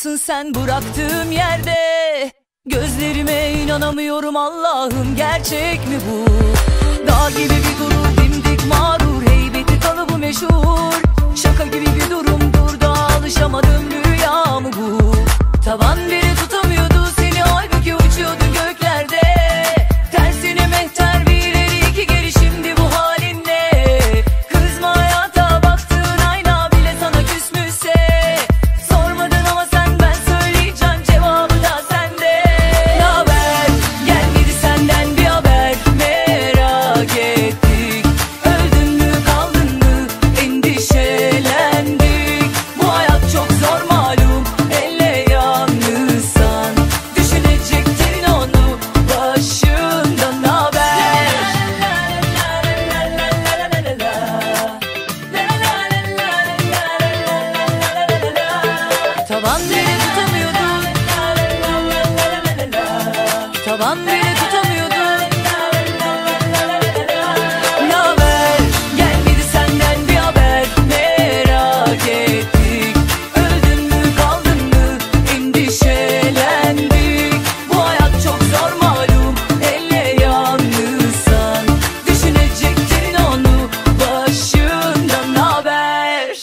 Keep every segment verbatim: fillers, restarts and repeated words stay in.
mısın sen bıraktığım yerde? Gözlerime inanamıyorum Allah'ım, gerçek mi bu? Dağ gibi bir durur dimdik mağrur, heybeti kalıbı meşhur. Şaka gibi bir durumdur da alışamadım, rüya mı bu? Tavan biri tutamıyordu seni, halbuki uçuyordun göklerde. Tersine mehter bir ileri iki geri, şimdi bu halin ne? Kızma hayata, baktığın ayna bile sana küsmüşse. Sormadın ama sen, ben söyleyeceğim, cevabı da sende. Naber? Gelmedi senden bir haber, merak ettik. Öldün mü kaldın mı endişelendik. Bu hayat çok zor malum, elle yalnızsan. Düşünecektin onu başından haber. Tavan beni tutamıyordu, tavan beni tutamıyordu. Naber? Gelmedi senden bir haber, merak ettik. Öldün mü kaldın mı endişelendik. Bu hayat çok zor malum, elle yalnızsan. Düşünecektin onu başından haber.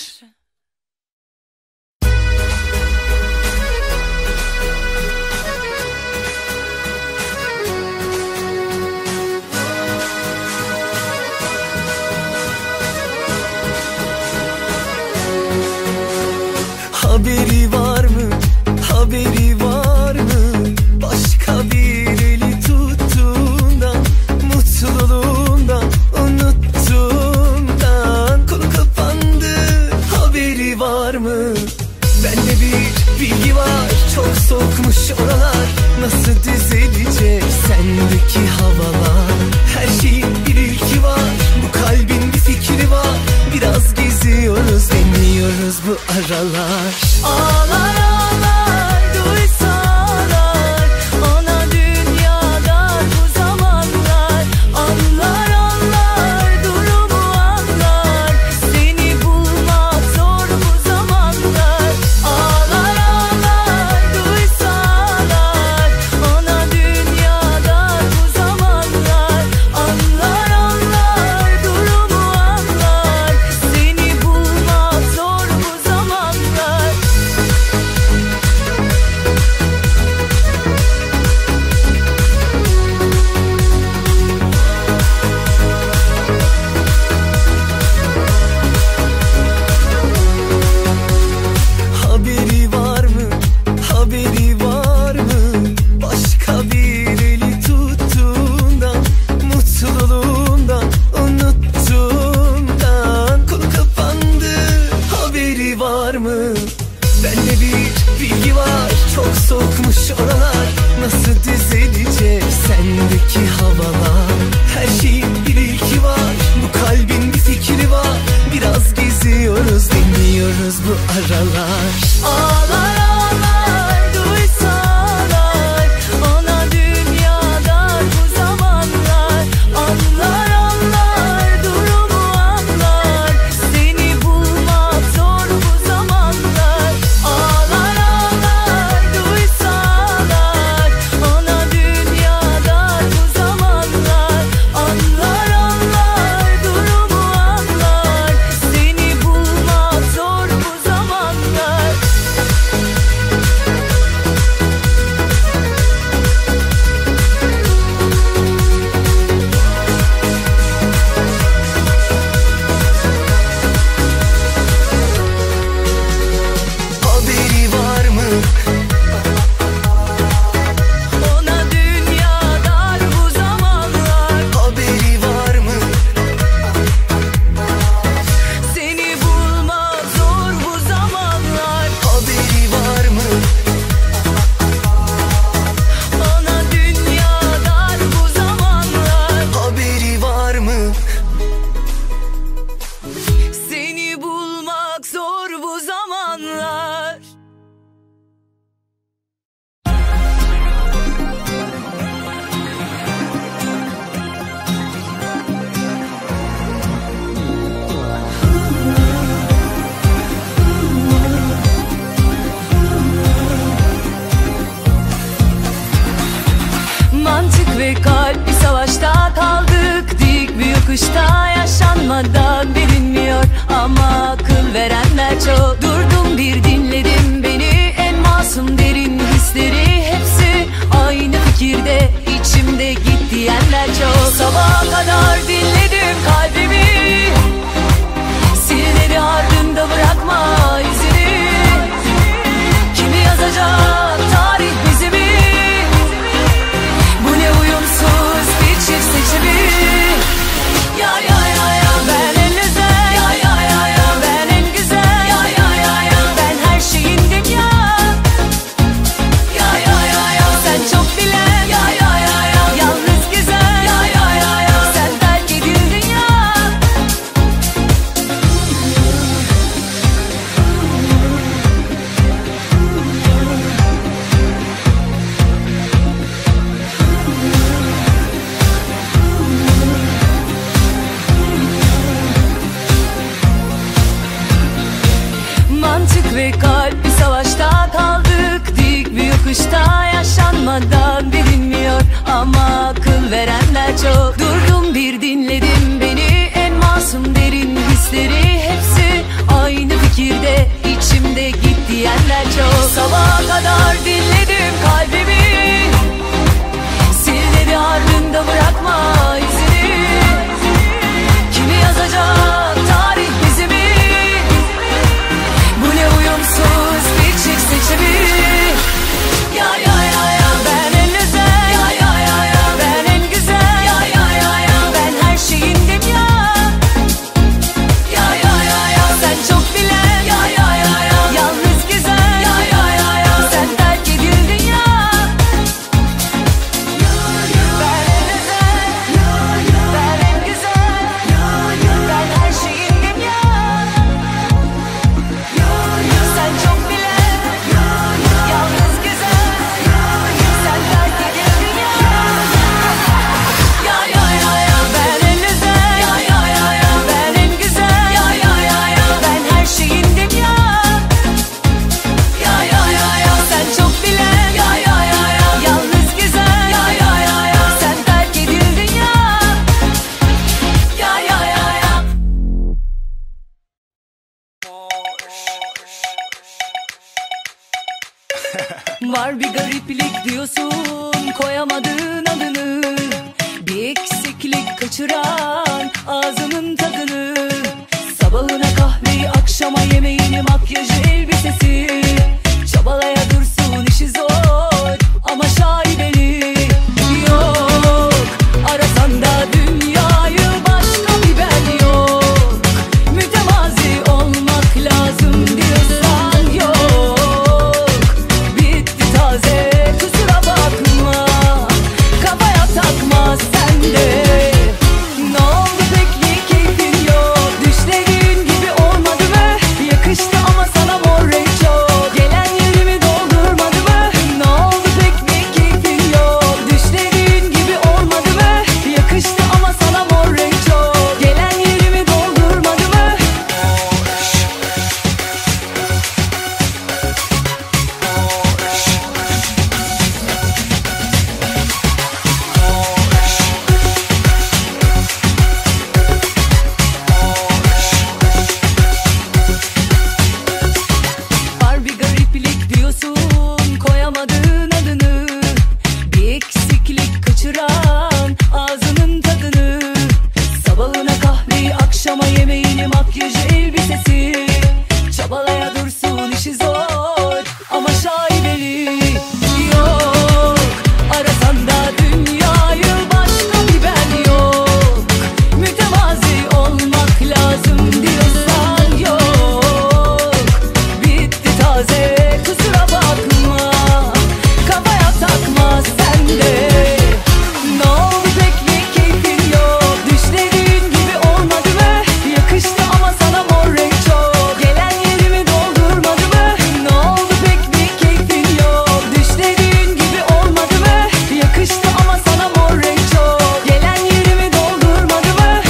Haberi var mı? Haberi var mı? Başka bir eli tuttuğundan, mutluluğundan, unuttuğundan. Konu kapandı, haberi var mı? Bende bir bilgi var, çok soğukmuş oralar. Nasıl düzelecek sendeki havalar? Her şeyin bir ilki var, bu kalbin bir fikri var. Biraz geziyoruz, deniyoruz bu aralar. Ağlar ağlar duysalar, ana dünyada bu zamanlar. Anlar anlar durumu anlar, seni bulmak zor bu zamanlar. Ağlar ağlar duysalar, ana dünyada bu zamanlar. Anlar anlar durumu anlar, seni bulmak zor bu zamanlar. Haberi var mı? Haberi var mı? Başka bir eli tuttuğundan, mutluluğundan, unuttuğundan. Konu kapandı, haberi var mı? Bende bir bilgi var, çok soğukmuş oralar. Nasıl düzelecek sendeki havalar? Her şeyin bir ilki var, bu kalbin bir fikri var. Biraz geziyoruz, deniyoruz bu aralar. Ağlar ağlar duysalar, ana dünyada bu zamanlar. Anlar anlar durumu anlar, seni bulmak zor bu zamanlar. Ağlar ağlar duysalar, ana dünyada bu zamanlar. Anlar anlar durumu anlar, seni bulmak zor bu zamanlar. ve kalp bir savaşta kaldık. Dik bir yokuşta yaşanmadan bilinmiyor ama akıl verenler çok. Durdum bir dinledim beni, en masum derin hisleri hepsi aynı fikirde, içimde git diyenler çok. Sabaha kadar dinledim kalbimi, sil dedi ardında bırakma izini. Kimi yazacak tarih bizimi, bu ne uyumsuz bir çift seçimi. Ya ya ya ya ben en özel, ya ya ya ya ben en güzel, ya ya ya ya ben her şeyindim ya. Ya ya ya ya sen çok bilen, ya ya ya ya yalnız güzel, ya ya ya ya sen terk edildin ya. Ben en özel, ben en güzel, ben her şeyindim ya. Sen çok bilen, yalnız güzel, sen terk edildin ya. Ya ya ya ya ben en özel, ya ya ya ya ben en güzel, ya ya ya ya ben her şeyindim ya. Ya ya ya ya sen çok bilen, ya ya ya ya yalnız güzel, ya ya ya ya sen terk edildin ya. Ya ya ya ya. Var bir gariplik diyorsun, koyamadığın adını. Bir eksiklik kaçıran ağzının tadını. Sabahına kahveyi, akşama yemeğini, makyajı, elbisesi. Çabalaya dursun işi zor ama şaibeli. Yok arasan da dünyayı, başka bir ben yok. Mütevazi olmak lazım diyorsan yok. Bitti taze kusura bakma, kafaya takma sen de. Ne oldu pek niye keyfin yok? Düşlediğin gibi olmadı mı? Yakıştı ama sana mor renk çok. Gelen yerimi doldurmadı mı? Ne oldu pek niye keyfin yok? Düşlediğin gibi olmadı mı? Yakıştı ama sana mor renk çok. Gelen yerimi doldurmadı mı? Var bir gariplik diyorsun, koyamadığın adını. Bir eksiklik kaçıran ağzının tadını. Sabahına kahveyi, akşama yemeğini, makyajı, elbisesi. Çabalaya dursun işi zor ama şaibeli. Yok arasan da dünyayı, başka bir ben yok. Mütevazi olmak lazım diyorsan yok. Bitti taze kusura bakma, kafaya takma sen de. Ne oldu pek niye keyfin yok? Düşlediğin gibi olmadı mı? Yakıştı ama sana mor renk çok. Gelen yerimi doldurmadı mı? Ne oldu pek niye keyfin yok? Düşlediğin gibi olmadı mı? Yakıştı ama sana mor renk çok. Gelen yerimi doldurmadı mı?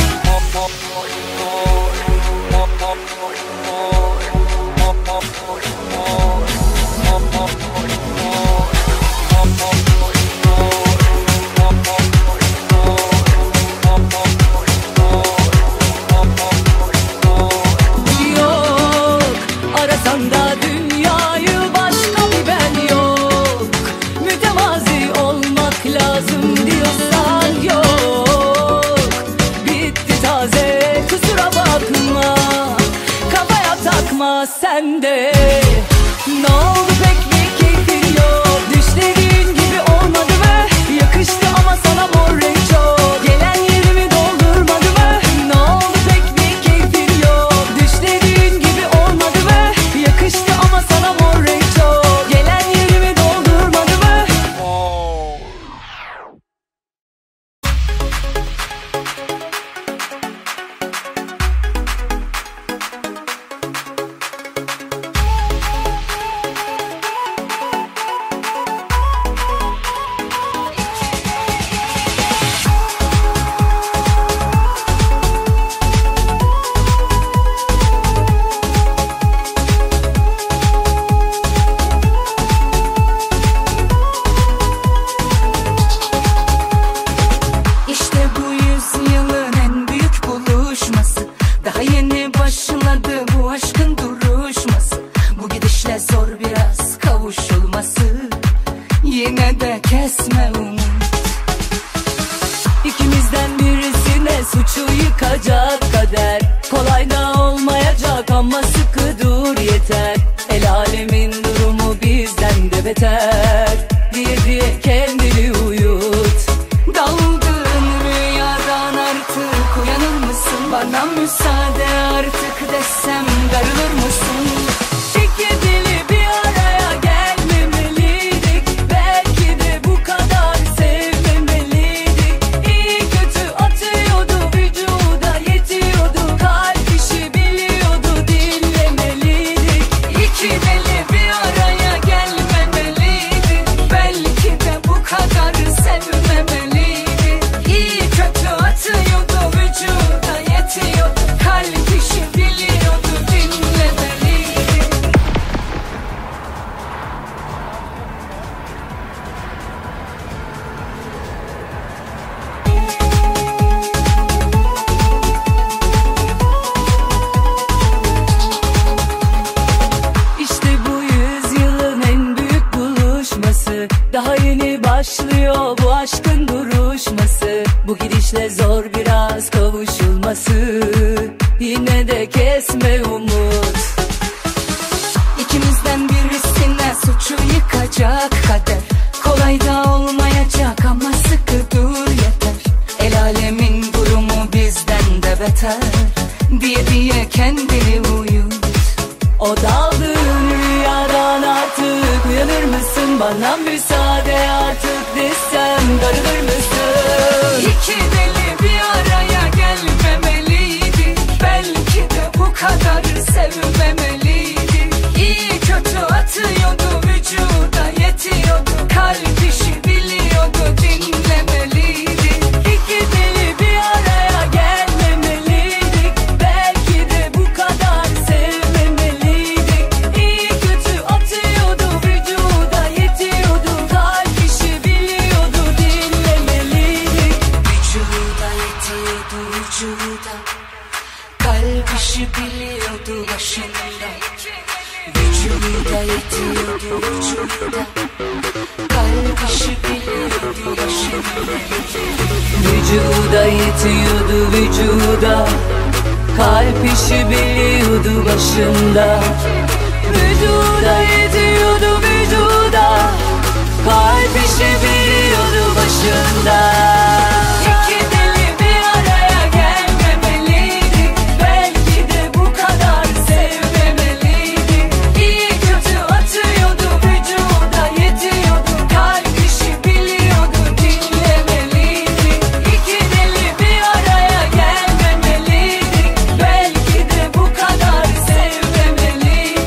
Yok arasan da dünyayı, başka bir ben yok. Mütevazi olmak lazım diyorsan yok. Bitti taze kusura bakma, kafaya takma sen de. Ne oldu pek niye keyfin yok? Düşlediğin gibi olmadı mı? Yakıştı ama sana mor renk çok. Gelen yerimi doldurmadı mı? Ne oldu pek niye keyfin yok? Düşlediğin gibi olmadı mı? Yakıştı ama sana mor renk çok. Gelen yerimi doldurmadı mı? kader. Kolay da olmayacak ama sıkı dur yeter. El alemin durumu bizden de beter diye diye kendini uyut. Daldığın rüyadan artık uyanır mısın? Bana müsaade artık desem darılır mısın? İki dili bir araya gelmemeliydik. Belki de bu kadar sevmemeliydik. İyi kötü atıyordu vücuda yetiyordu. Kalp işi biliyordu dinlemeliydik. İki deli bir araya gelmemeliydik. Belki de bu kadar sevmemeliydik. İyi kötü atıyordu vücuda yetiyordu. Kalp işi biliyordu dinlemeliydik. İşte bu yüzyılın en büyük buluşması. Daha yeni başlıyor bu aşkın duruşması. Bu gidişle zor biraz kavuşulması. Yine de kesme umut. İkimizden birisine suçu yıkacak kader. Kolay da olmayacak ama sıkı dur yeter. El alemin durumu bizden de beter diye diye kendini uyut. O daldığın rüyadan artık uyanır mısın? Bana müsaade artık desem darılır mısın? İki deli bir araya gelmemeliydi. Belki de bu kadar sevmemeliydi. İyi kötü atıyordu vücuda yetiyordu. Kalp işi biliyordu dinlemeliydi. İki deli bir araya gelmemeliydik. Belki de bu kadar sevmemeliydik. İyi kötü atıyordu vücuda yetiyordu. Kalp işi biliyordu dinlemeliydik. Vücuda yetiyordu vücuda. Kalp işi biliyordu başında. Vücuda yetiyordu vücuda. Kalp işi biliyordu başında. Vücuda yetiyordu vücuda. Kalp işi biliyordu başında. Vücuda yetiyordu vücuda. Kalp işi biliyordu başında. İki deli bir araya gelmemeliydik. Belki de bu kadar sevmemeliydik. İyi kötü atıyordu vücuda yetiyordu. Kalp işi biliyordu dinlemeliydik. İki deli bir araya gelmemeliydik. Belki de bu kadar sevmemeliydik.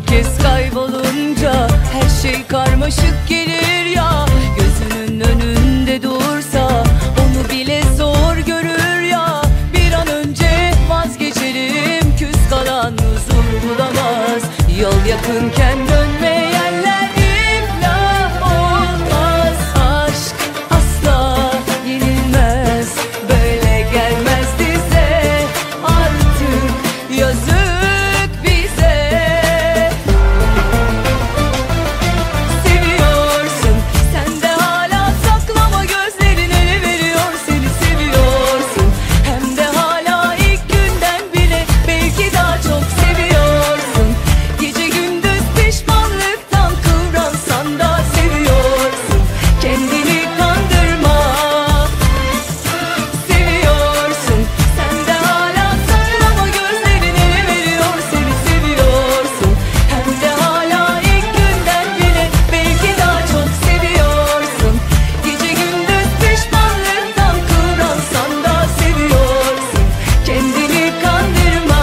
kez kaybolunca her şey karmaşık gelir ya. Gözünün önünde dursa onu bile zor görür ya. Bir an önce vazgeçelim, küs kalan huzur bulamaz. Yol yakınken dönmeyenler iflah olmaz. Aşk asla yenilmez, böyle gelmez dize. Artık yazık bize. Seviyorsun sen de hala, saklama gözlerin ele veriyor. Seni seviyorsun hem de hala, ilk günden bile belki daha çok seviyorsun. Gece gündüz pişmanlıktan kıvransan da seviyorsun. Kendini kandırma. Seviyorsun sen de hala, saklama gözlerin ele veriyor. Seni seviyorsun hem de hala, ilk günden bile belki daha çok seviyorsun. Gece gündüz pişmanlıktan kıvransan da seviyorsun. Kendini kandırma.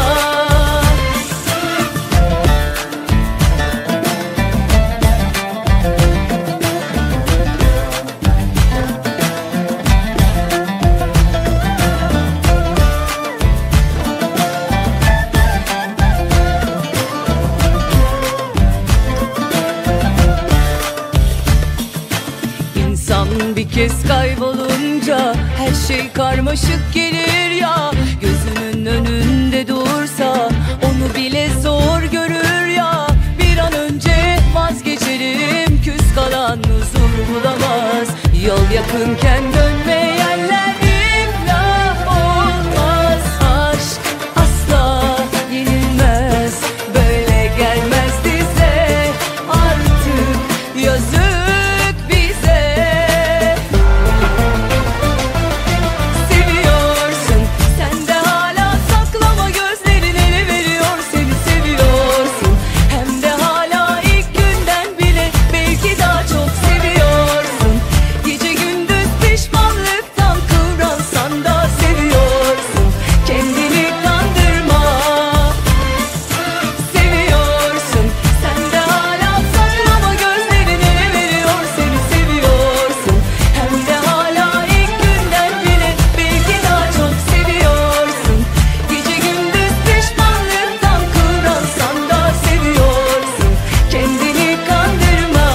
İnsan bir kez kaybolunca her şey karmaşık gelir ya. Gözünün önünde dursa onu bile zor görür ya. Bir an önce vazgeçelim, küs kalan huzur bulamaz. Yol yakınken dönmeyenler iflah olmaz. Aşk asla yenilmez, böyle gelmez dize. Artık yazık bize. Seviyorsun sen de hala, saklama gözlerin ele veriyor. Seni seviyorsun hem de hala, ilk günden bile belki daha çok seviyorsun. Gece gündüz pişmanlıktan kıvransan da seviyorsun. Kendini kandırma. Seviyorsun sen de hala, saklama gözlerin ele veriyor. Seni seviyorsun hem de hala, ilk günden bile belki daha çok seviyorsun. Gece gündüz pişmanlıktan kıvransan da seviyorsun. Kendini kandırma.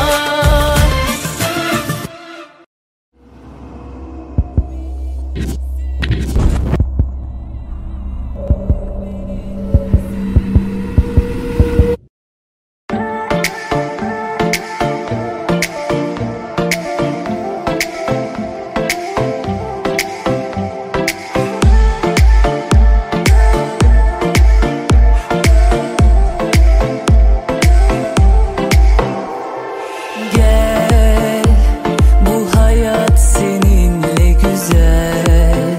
Gel, bu hayat seninle güzel.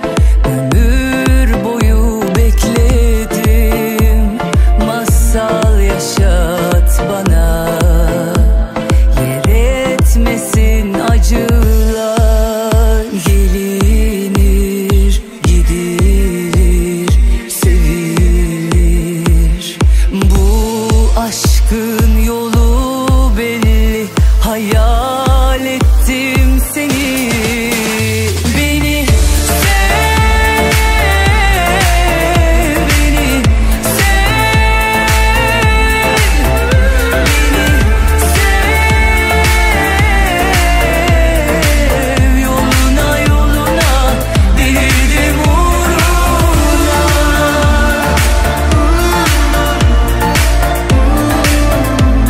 Ömür boyu bekledim, masal yaşat bana. Yer etmesin acılar, gelinir gidilir, sevilir. Bu aşkın yolu belli, hayal ettim seni. Beni sev, beni sev, beni sev. Yoluna yoluna değdim uğruna. 'Cause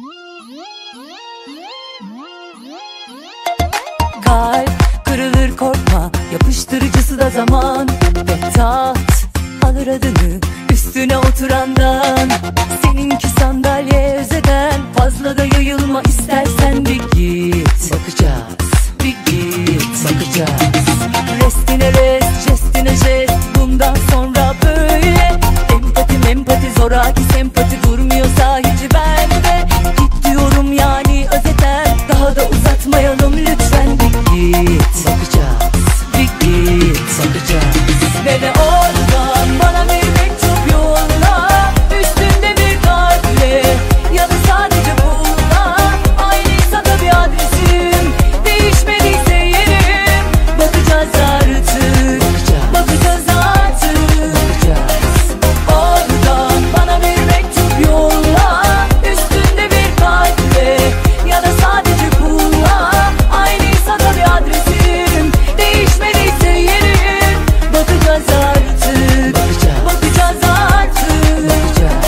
Kalp kırılır korkma, yapıştırıcısı da zaman. Ve taht alır adını üstüne oturandan. Seninki sandalye özeden, fazla da yayılma istersen bir git. Bakacağız, bir git, bakacağız. Restine rest, jestine jest, bundan sonra böyle. Empati mempati zoraki sempati, durmuyorsa hiç bende. Git diyorum yani özeten, daha da uzatmayalım lütfen. Bir git, bakacağız, bir git, bakacağız. Ve de oradan bana bir mektup yolla, üstünde bir kalple ya da sadece buğla. Aynıysa da bir adresim, değişmediyse yerim. Bakacağız artık, bakacağız artık, bakacağız. Oradan bana bir mektup yolla, üstünde bir kalple ya da sadece buğla. Aynıysa da bir adresim, değişmediyse yerim. Bakacağız artık, bakacağız, bakacağız artık, bakacağız.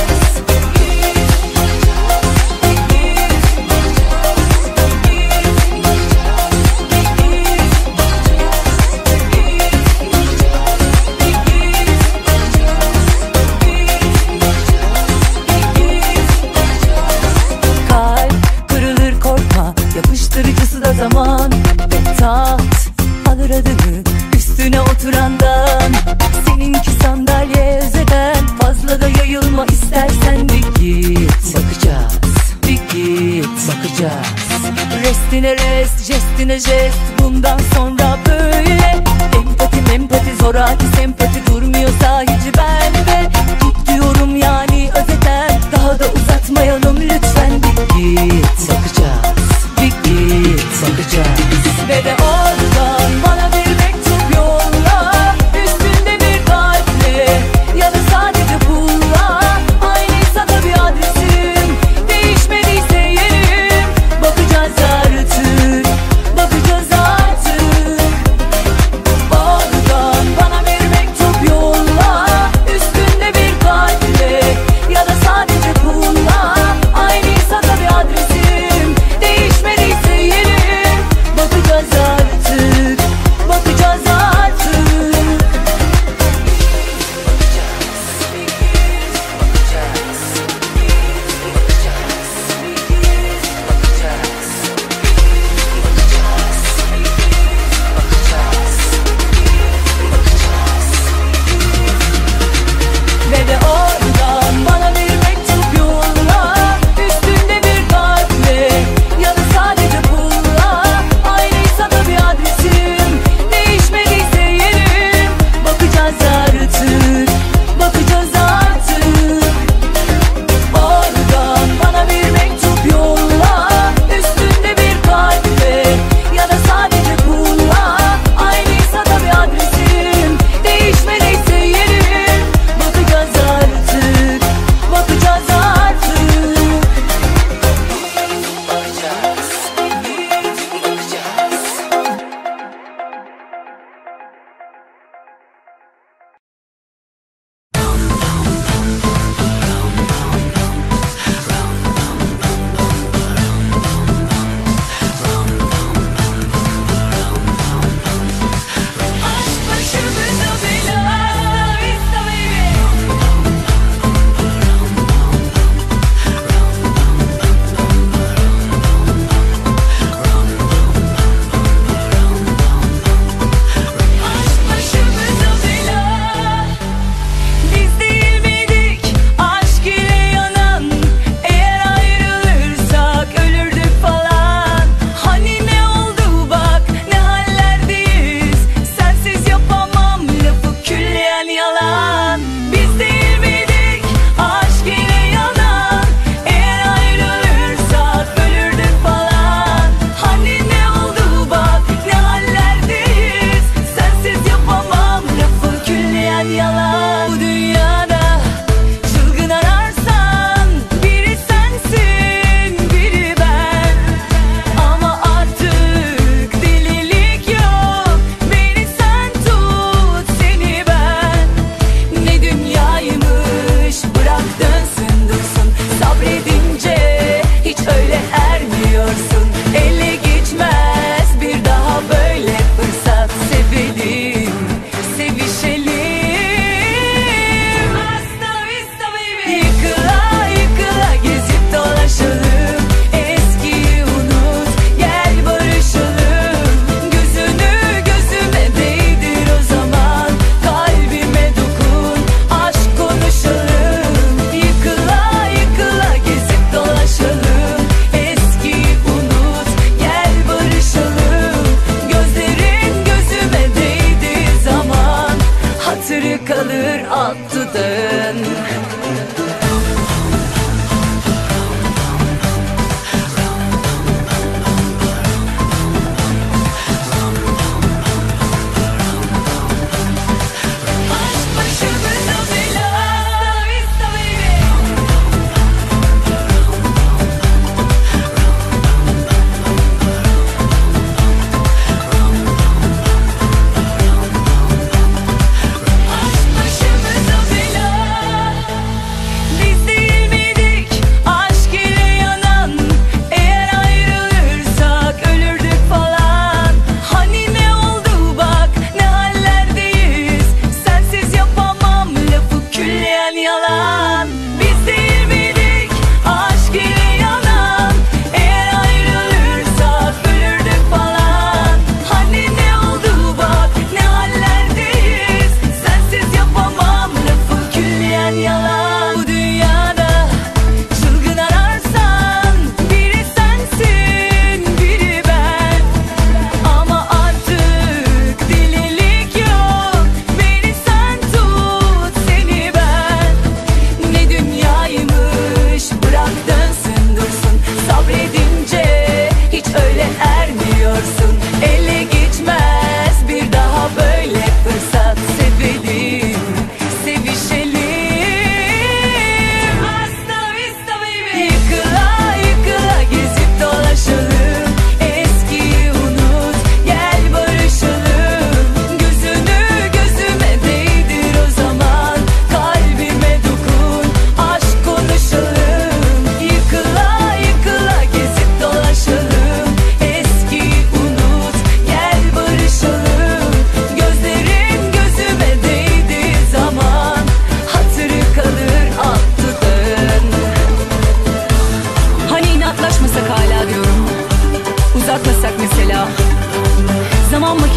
Kalp kırılır korkma, yapıştırıcısı da zaman. Ve taht alır adını üstüne oturandan. Seninki sandalye özeden, fazla da yayılma istersen bir git. Bakacağız, bir git, bakacağız. Restine rest, jestine jest, bundan sonra böyle. Empati mempati zoraki sempati, durmuyorsa hiç bende. Git diyorum yani özeten, daha da uzatmayalım lütfen. Bir git, bakacağız, bir git, bakacağız. Ve de oradan bana bir mektup yolla, üstünde bir kalple ya da sadece buğla. Aynıysa da bir adresim, değişmediyse yerim. Bakacağız artık, bakacağız artık,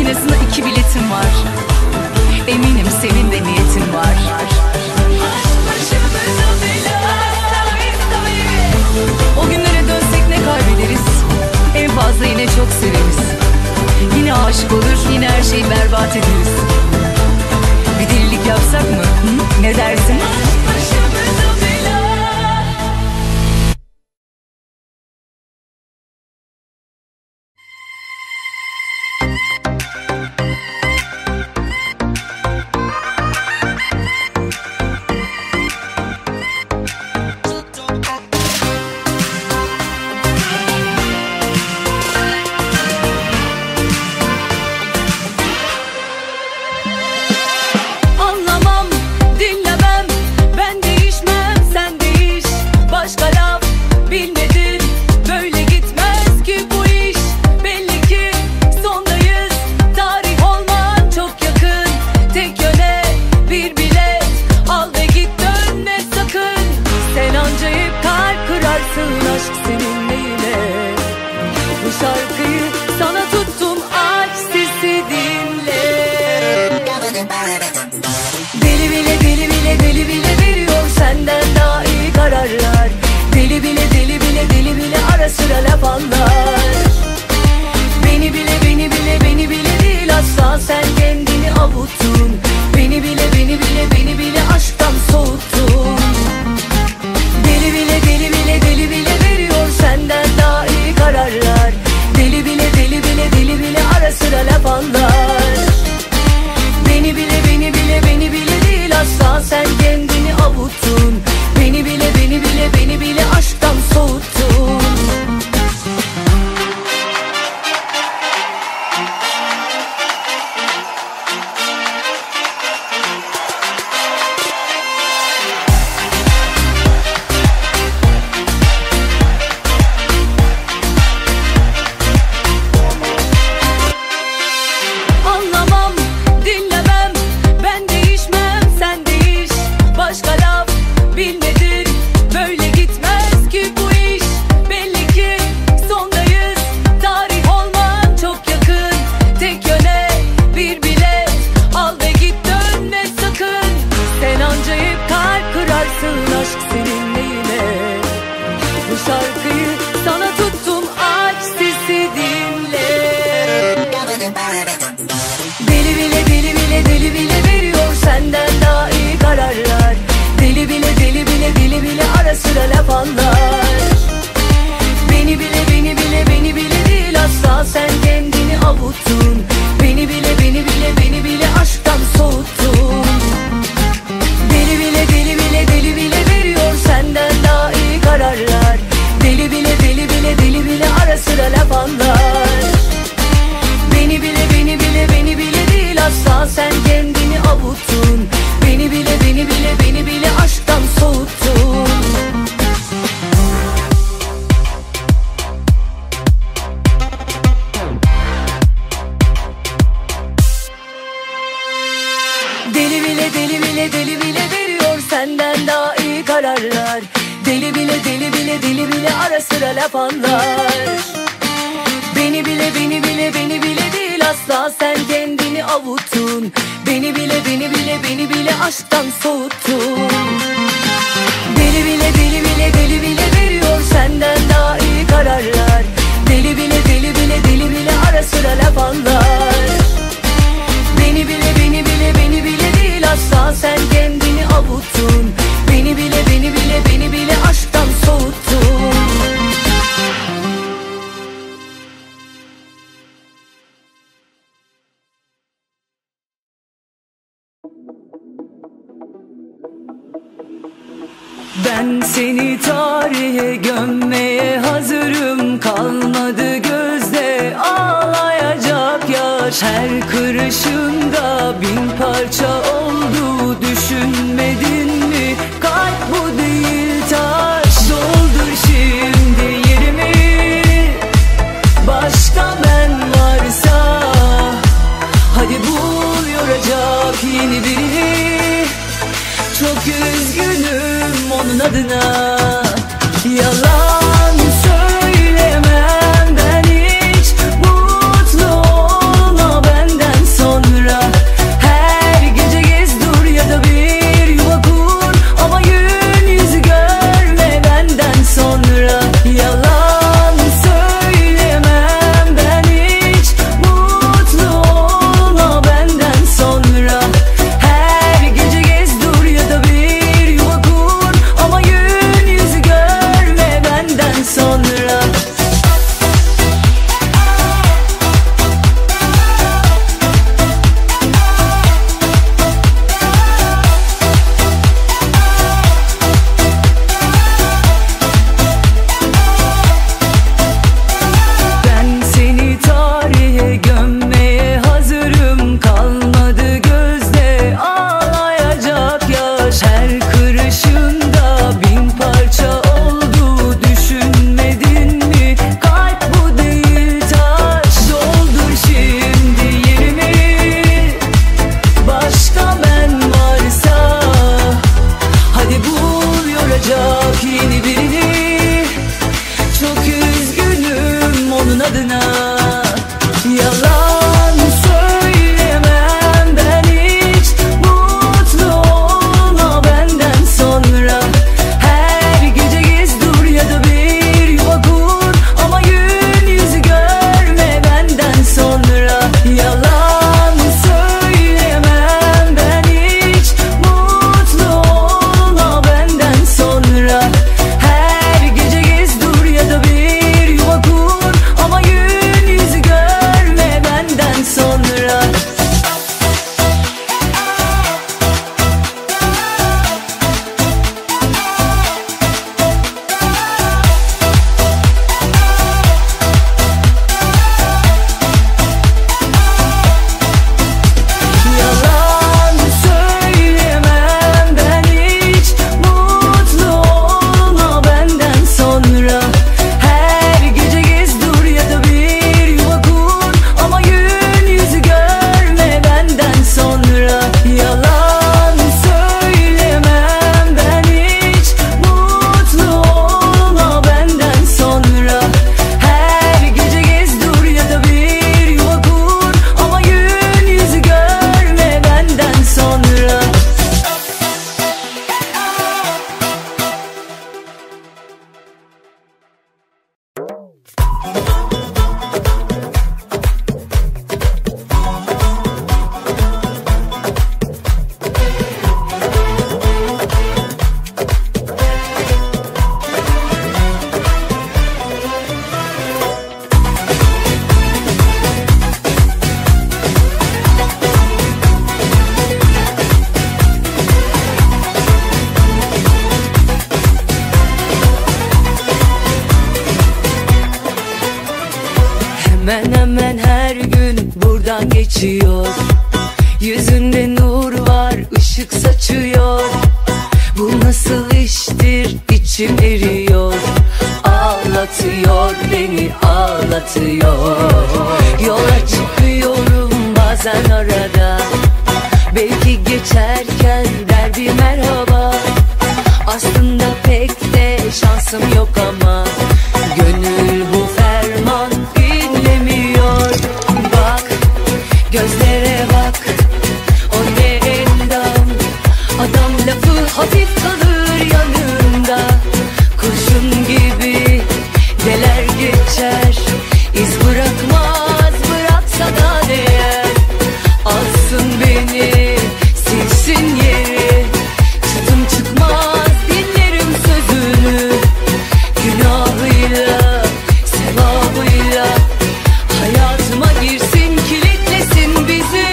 makinesine iki biletim var. Eminim senin de niyetin var. O günlere dönsek ne kaybederiz? En fazla yine çok severiz. Yine aşık olur, yine her şeyi berbat ederiz. Bir delilik yapsak mı? Hı? Ne dersin? Ben seni tarihe gömmeye hazırım. Kalmadı gözde ağlayacak yaş. Her kırışında bin parça oldu. Düşünmedin mi? Kalp bu değil taş. Doldur şimdi yerimi. Başka ben varsa hadi bul yoracak yeni birini. Çok üzgünüm onun adına. Yalan söylemem ben hiç. Mutlu olma benden. sonra. Hemen hemen her gün buradan geçiyor. Yüzünde nur var, ışık saçıyor. Bu nasıl iştir, içim eriyor. Ağlatıyor beni, ağlatıyor. Yola çıkıyorum bazen arada. Belki geçerken der bir merhaba. Aslında pek de şansım yok ama gönül bu ferman dinlemiyor. Bak, gözlere bak, o ne endam. Adam lafı hafif kalır yanında. Kurşun gibi deler geçer, iz bırakmaz, bıraksa da değer. Alsın beni, silsin yeri. Çıtım çıkmaz, dinlerim sözünü. Günahıyla, sevabıyla hayatıma girsin, kilitlesin bizi.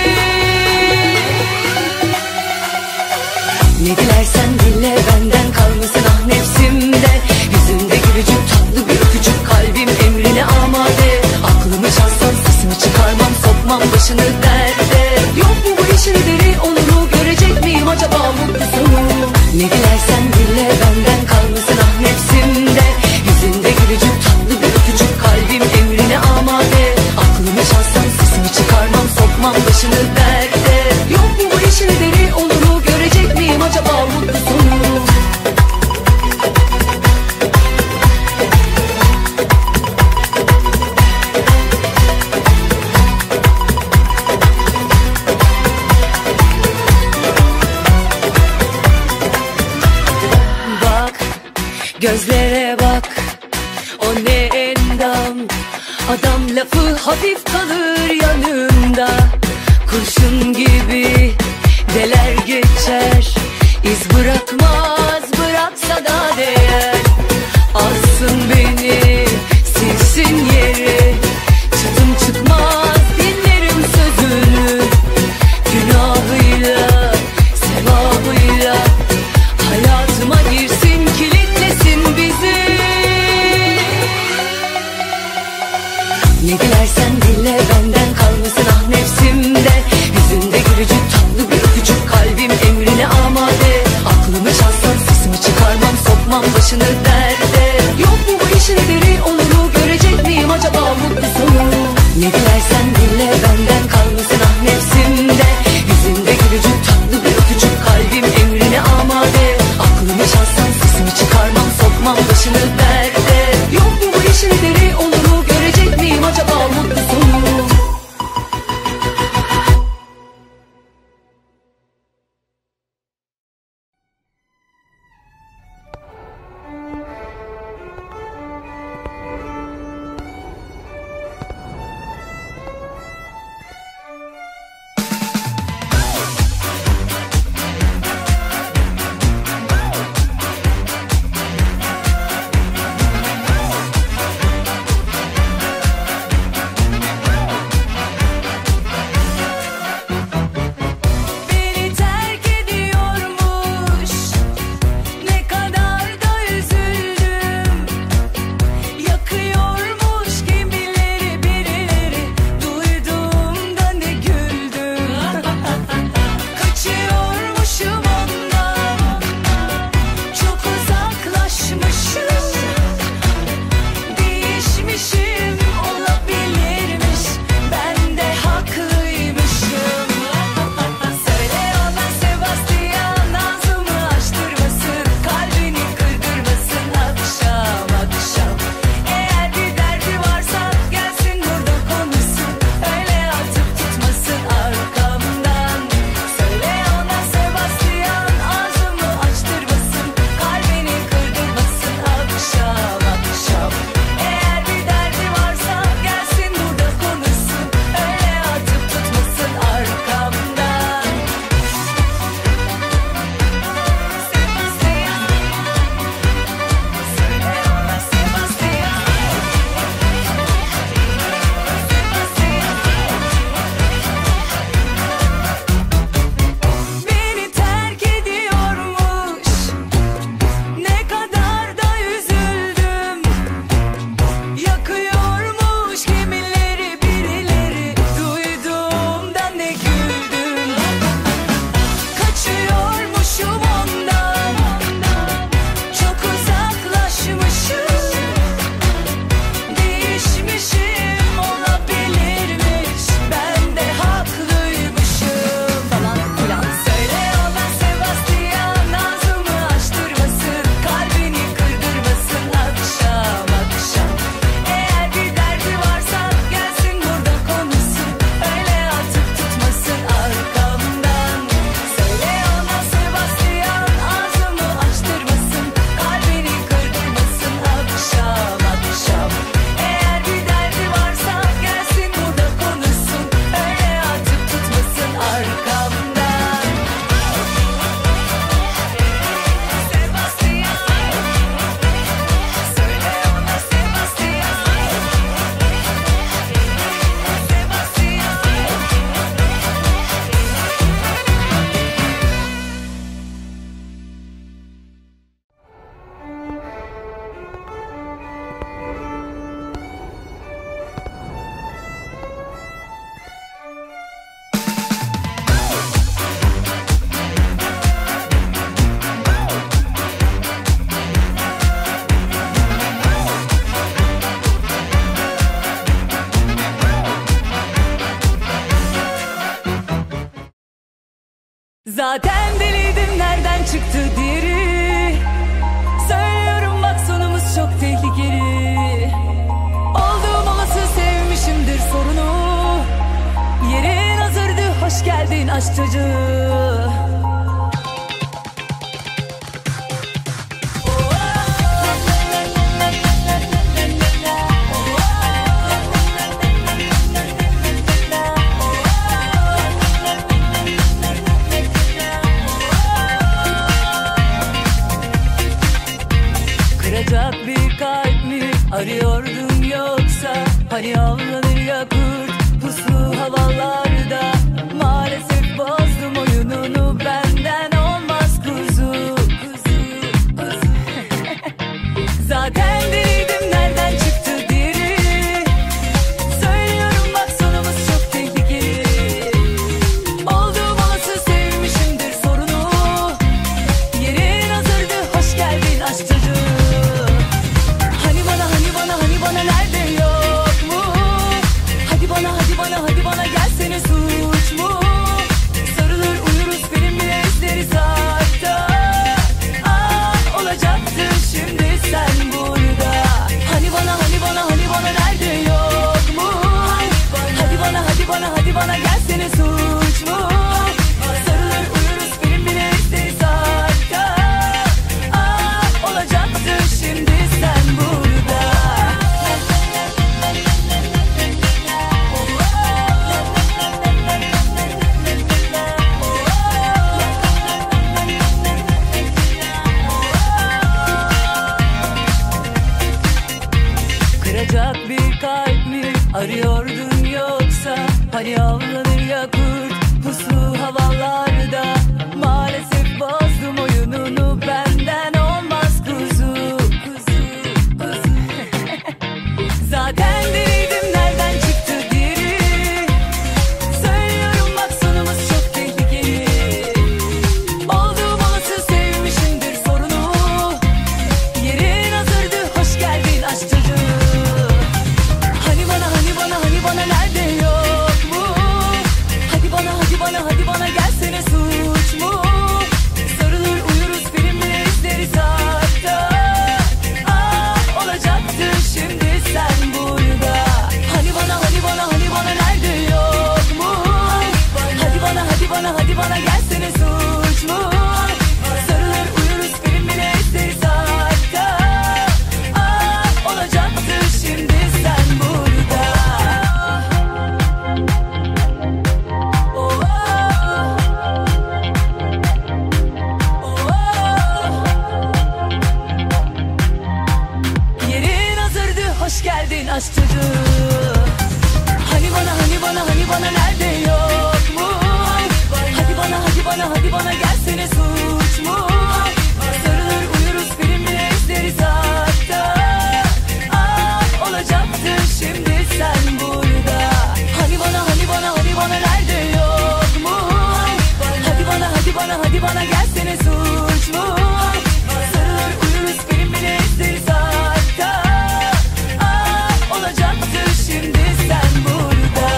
Ne dilersen dile, benden kalmasın ah nefsimde. Yüzünde gülücük, tatlı bir öpücük, kalbim emrine amade. Aklımı çalsan sesimi çıkarmam, sokmam başını derde. Yok mu bu işin deri, onuru görecek miyim acaba mutlu sonu? Ne dilersen dile, benden kalmasın ah nefsimde. Yüzünde gülücük, tatlı bir öpücük, kalbim emrine amade. Aklımı çalsan sesimi çıkarmam, sokmam başını derde. Yok mu bu işin deri, onuru görecek miyim acaba mutlu sonu? Bak, gözlere bak, o ne endam. Adam lafı hafif kalır yanında. Kurşun gibi deler geçer, iz bırakmaz, bıraksa da değer. Alsın beni, silsin yeri. Çıtım çıkmaz, dinlerim sözünü. Günahıyla, sevabıyla hayatıma girsin, kilitlesin bizi. Ne dilersen dile, benden kalmasın ah nefsimde. Yüzünde gülücük, tatlı bir öpücük, kalbim emrine amade. Aklımı çalsın Zaten deliydim, nereden çıktı diğeri? Söylüyorum bak, sonumuz çok tehlikeli. Olduğum olası sevmişimdir sorunu. Yerin hazırdı, hoş geldin aşk çocuğu. Kıracak bir kalp mi arıyordun yoksa? Hani avlanır ya kurt puslu havalarda. Maalesef bozdum oyununu, benden olmaz kuzu, kuzu, kuzu. Zaten deliydim, nereden çıktı diğeri? Söylüyorum bak, sonumuz çok tehlikeli. Olduğum olası sevmişimdir sorunu. Yerin hazırdı, hoş geldin aşk çocuğu. Hani bana, hani bana, hani bana nerede yok mu? Hadi bana, hadi bana, hadi bana gelsene, suç mu? Sarılır uyuruz, film bile izleriz hatta. Ah, olacaktı şimdi sen burada. Hani bana, hani bana, hani bana nerede yok mu? Hadi bana, hadi bana, hadi bana gelsene, suç mu? Sarılır uyuruz, film bile izleriz hatta. Ah, olacaktı şimdi sen burada. Kıracak bir kalp mi arıyordun yoksa? Hani avlanır ya kurt puslu havalarda. Maalesef bozdum oyununu, benden olmaz kuzu, kuzu, kuzu. Zaten deliydim, nereden çıktı diğeri? Söylüyorum bak, sonumuz çok tehlikeli. Olduğum olası sevmişimdir sorunu. Yerin hazırdı, hoş geldin aşk çocuğu. Hani bana, hani bana, hani bana nerede yok mu? Hadi bana, hadi bana, hadi bana gelsene, suç mu? Sarılır uyuruz, film bile izleriz hatta. Ah, olacaktı şimdi sen burada. Hani bana, hani bana, hani bana nerede yok mu? Hadi bana, hadi bana, hadi bana gelsene, suç mu? Sarılır uyuruz, film bile izleriz hatta. Ah, olacaktı şimdi sen burada. Oh, oh. Oh, oh. Yerin hazırdı, hoş geldin aşk çocuğu. Hani bana, hani bana, hani bana nerede yok mu? Hadi bana, hadi bana, hadi bana gelsene, suç mu? Sarılır uyuruz, film bile izleriz hatta. Ah, olacaktı şimdi sen burada. Hani bana, hani bana, hani bana nerede yok mu? Hadi bana, hadi bana, hadi bana gelsene, suç mu? Sarılır uyuruz, film bile izleriz hatta. Ah, olacaktı şimdi sen burada.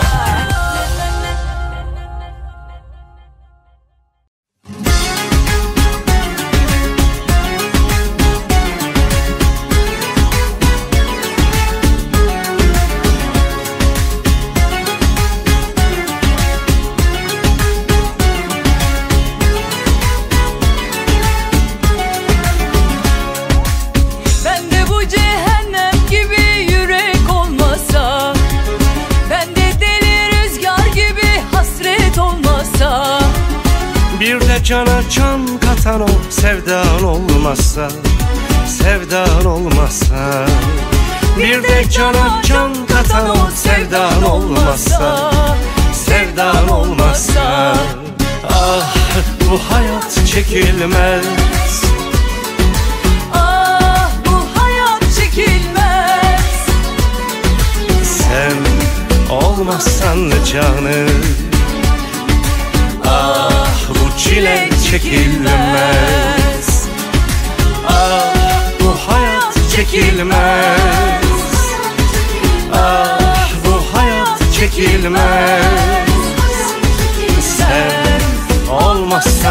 Ben de bu cehennem gibi yürek olmasa, ben de deli rüzgar gibi hasret olmasa. Bir de cana can katan o sevdan olmazsa, sevdan olmazsa. Bir de cana can katan o sevdan olmazsa, sevdan olmazsa. Ah, bu hayat çekilmez. Ah, bu hayat çekilmez. Sen olmazsan canım, ah bu çile çekilmez. Ah, bu hayat çekilmez. Ah, bu hayat çekilmez. Sen olmazsan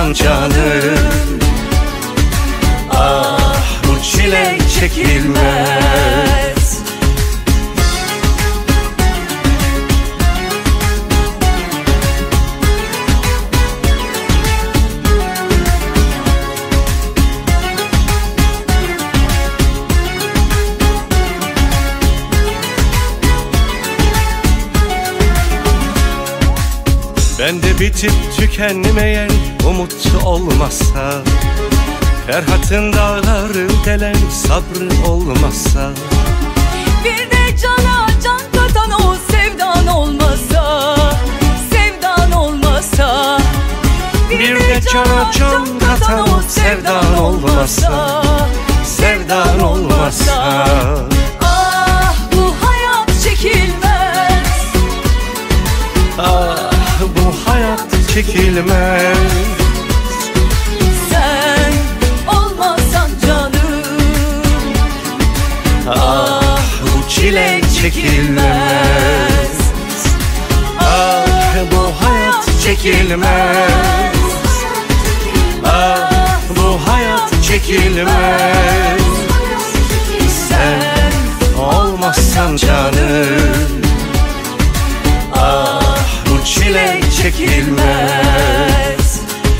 çekilmez. Ben de bitip tükenmeyen umut olmazsa, Ferhat'ın dağları delen sabrı olmazsa, Bir de cana can katan o sevdan olmasa, sevdan olmasa, bir de cana can katan o sevdan olmazsa, sevdan olmazsa. Ah bu hayat çekilmez. Ah bu hayat çekilmez. Sen olmasan canım, Ah bu çile çekilmez. Ah bu hayat çekilmez. Ah bu hayat çekilmez. Sen olmazsan canım, ah bu çile çekilmez.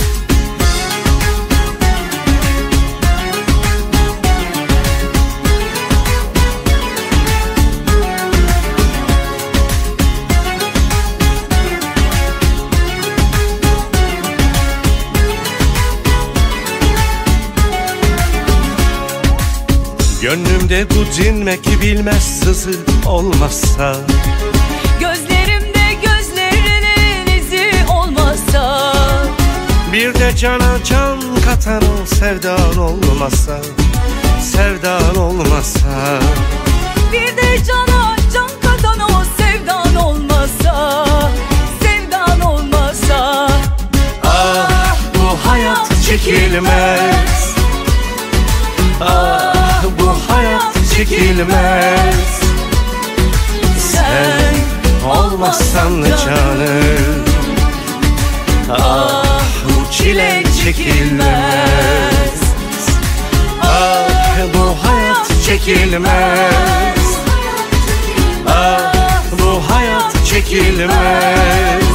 Gönlümde bu dinmek bilmez sızı olmazsa, gözlerimde gözlerinin izi olmasa, bir de cana can katan o sevdan olmasa, sevdan olmasa, bir de cana can katan o sevdan olmasa, sevdan olmasa. ah bu hayat çekilmez. Ah bu hayat çekilmez. Sen olmazsan canım, ah bu çile çekilmez. Ah bu hayat çekilmez. Ah bu hayat çekilmez.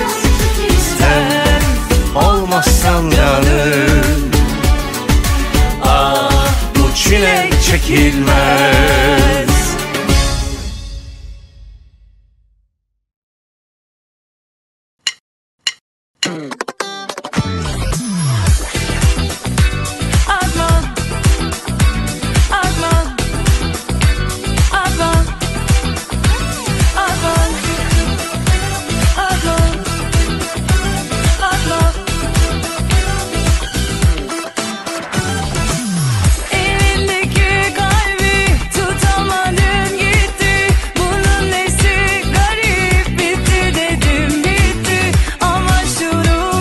Sen olmazsan canım, ah bu çile çekilmez. Adnan, Adnan, Adnan, Adnan, Adnan, Adnan. Elindeki kalbi tutamadın gitti. Bunun nesi garip, bitti dedim bitti. Ama şunu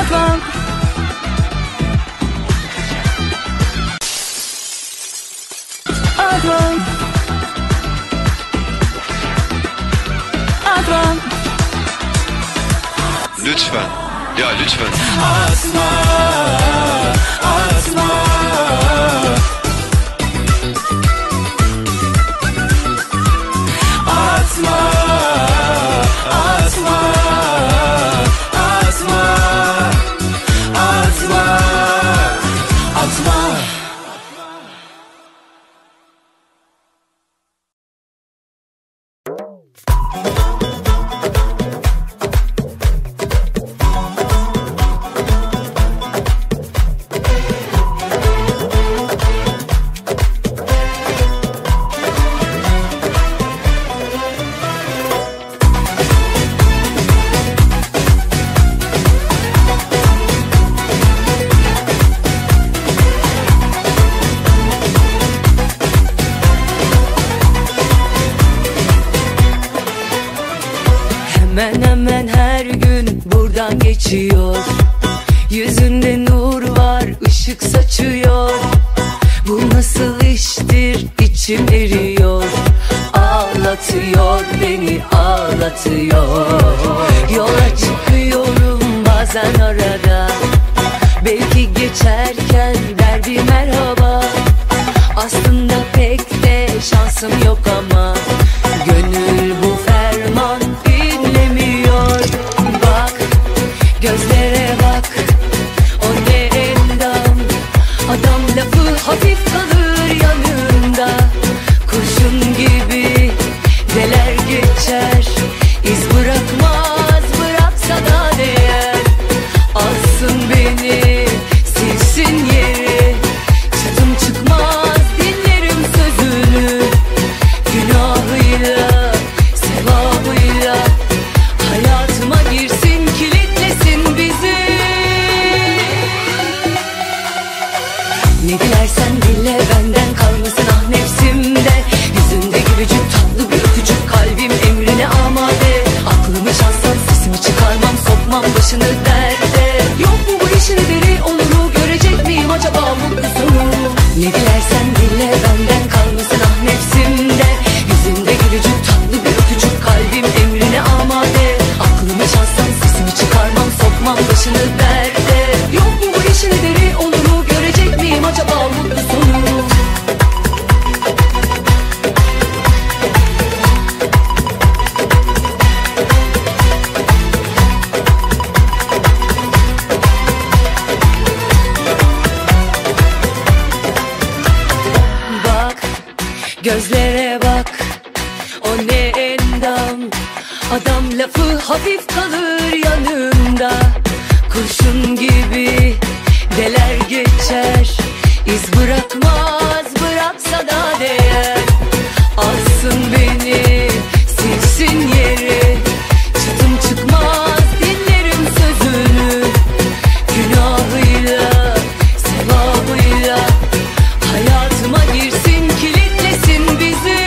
Advan. Advan. Advan. Lütfen. Ya lütfen. Atma, atma. Atma, atma, atma, atma, atma. Hemen hemen her gün buradan geçiyor. Yüzünde nur var, ışık saçıyor. Bu nasıl iştir, içim eriyor. Ağlatıyor beni, ağlatıyor. Yola çıkıyorum bazen arada. Belki geçerken der bir merhaba. Aslında pek de şansım yok ama gönül bu ferman dinlemiyor. Bak, gözlere bak, o ne endam. Adam lafı hafif kalır yanında. Kurşun gibi deler geçer, iz bırakmaz, bıraksa da değer. Alsın beni, silsin yeri. Çıtım çıkmaz, dinlerim sözünü. Günahıyla, sevabıyla hayatıma girsin, kilitlesin bizi. Ne dilersen dile, benden kalmasın ah nefsimde. Yüzünde gülücük, tatlı bir öpücük, kalbim emrine amade. Aklımı çalsan sesimi çıkarmam, sokmam başını derde. Yok mu bu işin ederi, oluru görecek miyim acaba mutlu sonu? Ne dilersen dile, benden kalmasın ah nefsimde. Yüzünde gülücük, tatlı bir öpücük, kalbim emrine amade. Aklımı çalsan sesimi çıkarmam, sokmam başını derde. Yok mu bu işin ederi, oluru görecek miyim acaba mutlu sonu? Bak, gözlere bak, o ne endam. Adam lafı hafif kalır yanında. Kurşun gibi deler geçer, iz bırakmaz, bıraksa da değer. Alsın beni, silsin yeri. Çıtım çıkmaz, dinlerim sözünü. Günahıyla, sevabıyla hayatıma girsin, kilitlesin bizi.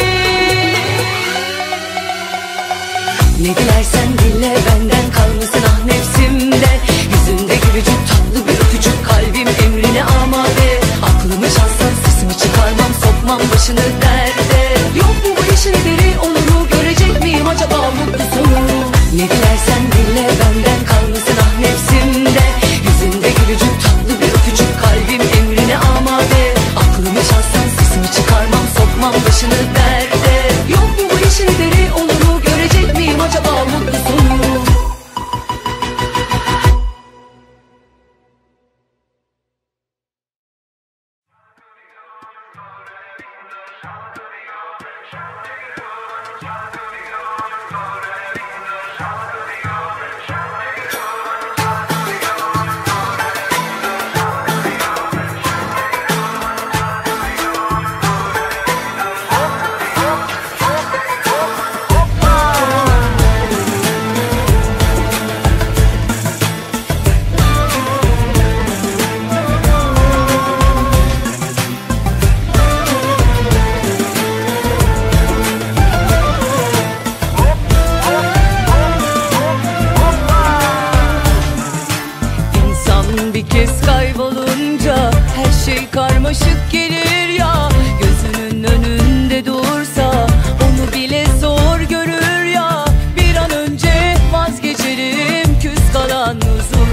Ne dilersen dile, benden kalmasın ah nefsimde. Yüzünde gülücük, tatlı bir öpücük, kalbim emrine amade. Aklımı çalsan sesimi çıkarmam, sokmam başını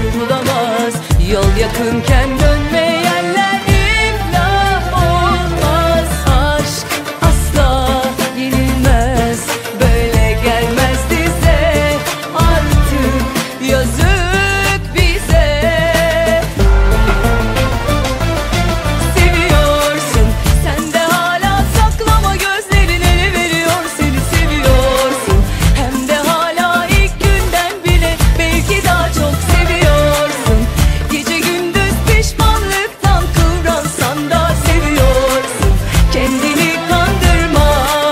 huzur bulamaz. Yol yakınken dönmeyenler iflah olmaz. Aşk asla yenilmez, böyle gelmez dize, artık yazık bize. Seviyorsun sen de hala, saklama gözlerin ele veriyor seni seviyorsun. Hem de hala ilk günden bile, belki daha çok seviyorsun. Gece gündüz pişmanlıktan kıvransan da seviyorsun. Kendini kandırma.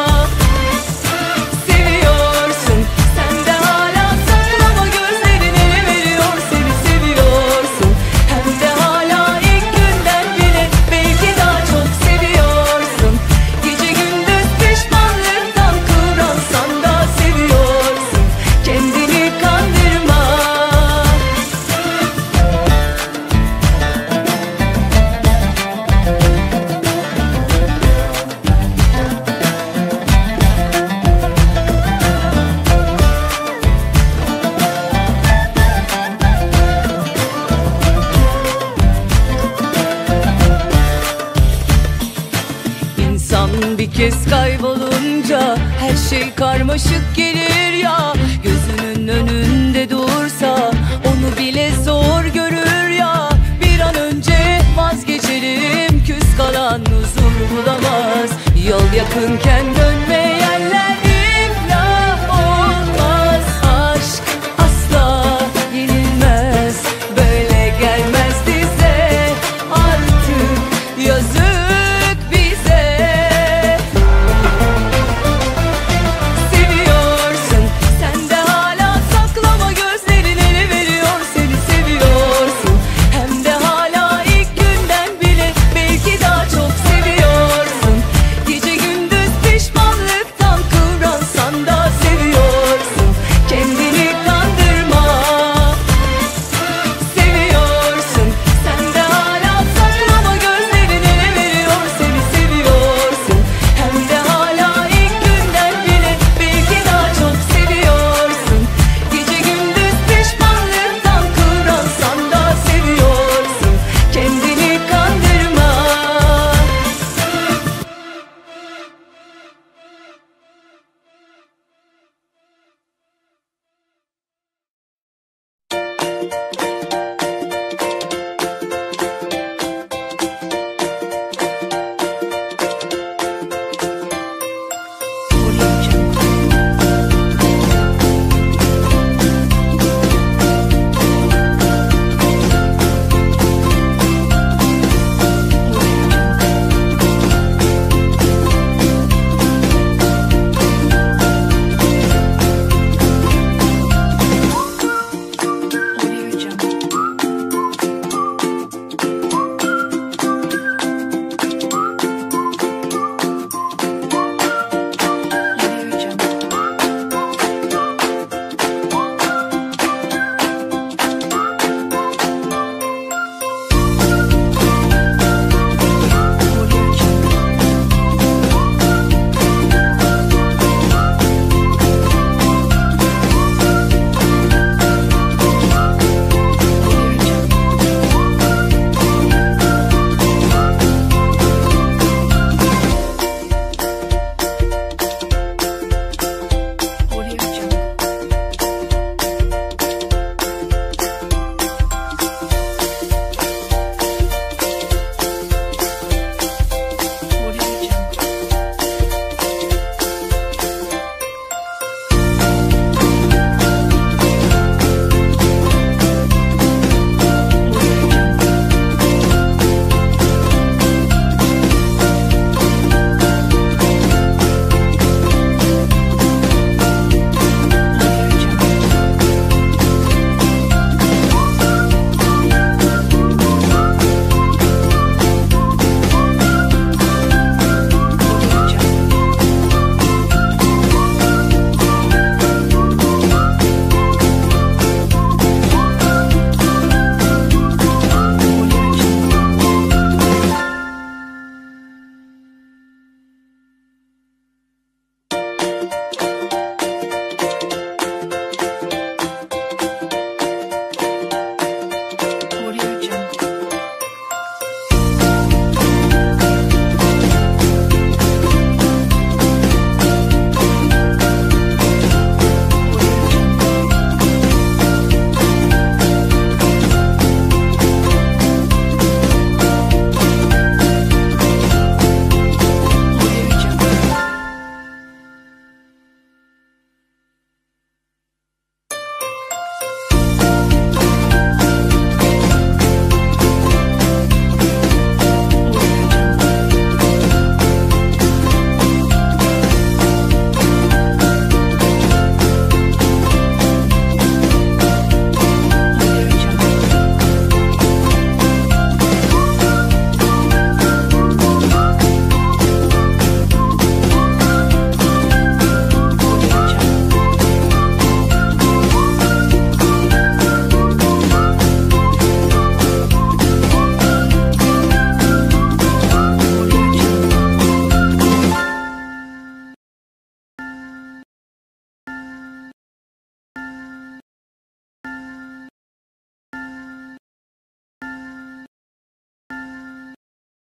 Seviyorsun sen de hala, saklama gözlerin ele veriyor seni seviyorsun. Hem de hala ilk günden bile, belki daha çok seviyorsun. Gece gündüz pişmanlıktan kıvransan da seviyorsun. Kendini kandırma. İnsan bir kez kaybolunca her şey karmaşık gelir ya. Gözünün önünde dursa onu bile zor görür ya. Bir an önce vazgeçelim, küs kalan huzur bulamaz. Yol yakınken